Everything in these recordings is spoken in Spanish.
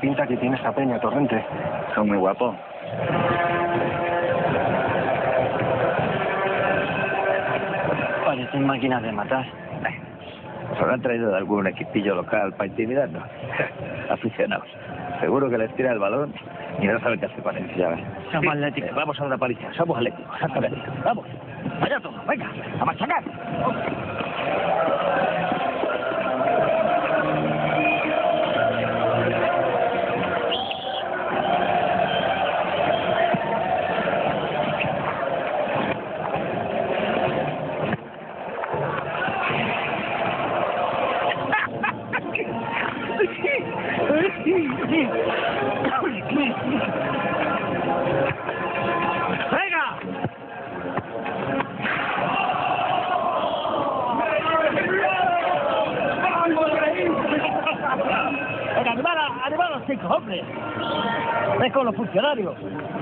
pinta que tiene esta peña, Torrente. Son muy guapos. Parecen máquinas de matar. ¿Se habrán traído de algún equipillo local para intimidarnos? Aficionados. Seguro que les tira el balón y no saben qué hacer con él. Ya ves. Somos atléticos. Vamos a una paliza. Somos atléticos. Exactamente. Vamos. Vaya todo. Venga. A machacar. ¡Animar a los chicos, hombre! ¡Es con los funcionarios!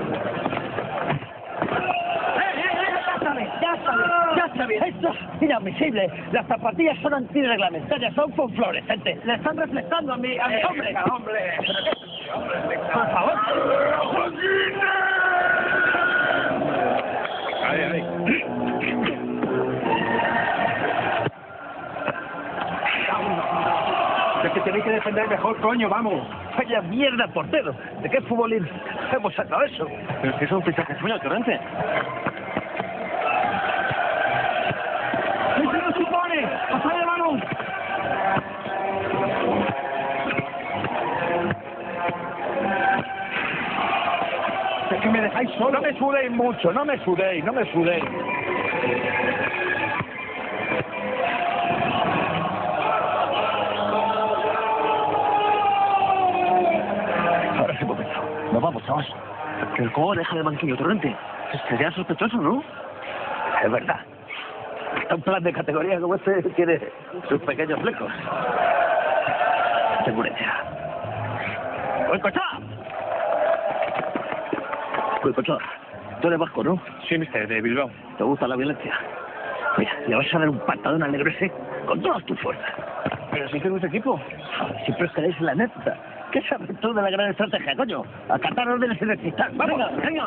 ¡Ya está bien! ¡Esto es inadmisible! Las zapatillas son antirreglamentarias, son con fluorescentes. Le están reflejando a mi hombre. ¡Hombre! ¡Por favor! Ahí. Es que tenéis que defender mejor, coño, vamos. ¡Vaya mierda, portero! ¿De qué futbolín hemos sacado eso? Pero es que son fichajes suyos, Torrente. ¡Sí se lo supone! ¡Pasad el balón! Es que me dejáis solo. No me sudéis mucho. No me sudéis. Ahora sí, momento. Nos vamos, chavos. Que ¿cómo deja de banquillo, Torrente? Sería sospechoso, ¿no? Es verdad. Un plan de categoría como este tiene sus pequeños flecos. Tengo una idea. Cuicochá, tú eres vasco, ¿no? Sí, mister, de Bilbao. ¿Te gusta la violencia? Mira, le vas a dar un patadón al negro ese con todas tus fuerzas. Pero si tengo ese equipo. Siempre os quedáis en la anécdota. ¿Qué sabes tú de la gran estrategia, coño? Acatar órdenes y resistir. ¡Vamos! Venga.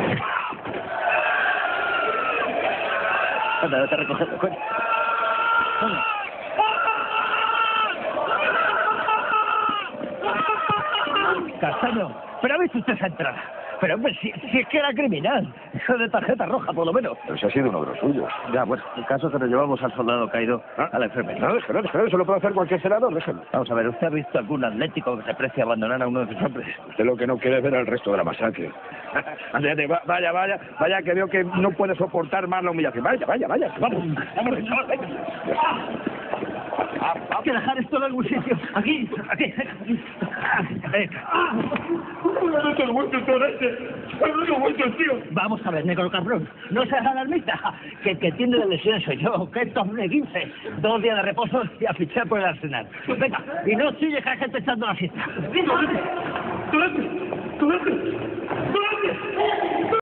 Anda, vete a recogerlo, coño. Castaño, ¿pero ha visto usted esa entrada? Pero hombre, si es que era criminal. Eso de tarjeta roja, por lo menos. Pero si ha sido uno de los suyos. Ya, bueno, el caso es que nos llevamos al soldado caído a la enfermería. No, déjalo, eso lo puede hacer cualquier senador, déjalo. Vamos a ver, ¿usted ha visto algún atlético que se precie a abandonar a uno de sus hombres? Usted lo que no quiere es ver al resto de la masacre. Ande, vaya, que veo que no puede soportar más la humillación. Vaya, vamos, venga. Hay que dejar esto en algún sitio. Aquí. Vamos a ver, negro cabrón. No seas alarmista. Que el que tiene de lesiones soy yo. Que esto es un 15. 2 días de reposo y a fichar por el Arsenal. Venga, y no chilles que hay gente echando la siesta.